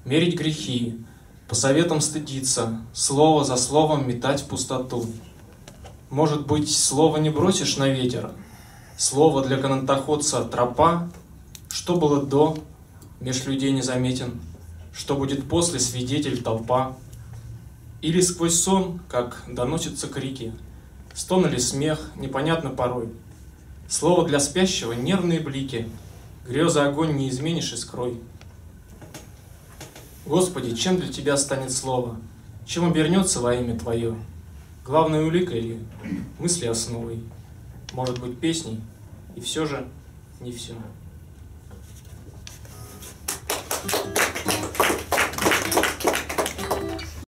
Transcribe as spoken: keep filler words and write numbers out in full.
мерить грехи, по советам стыдиться, слово за словом метать в пустоту. Может быть, слово не бросишь на ветер, слово для канатоходца тропа, что было до, меж людей незаметен, что будет после, свидетель толпа. Или сквозь сон, как доносятся крики, стон или смех, непонятно порой. Слово для спящего — нервные блики, грезы огонь не изменишь и скрой. Господи, чем для Тебя станет слово? Чем обернется во имя Твое? Главной уликой ли, мысли основой? Может быть, песней? И все же не все.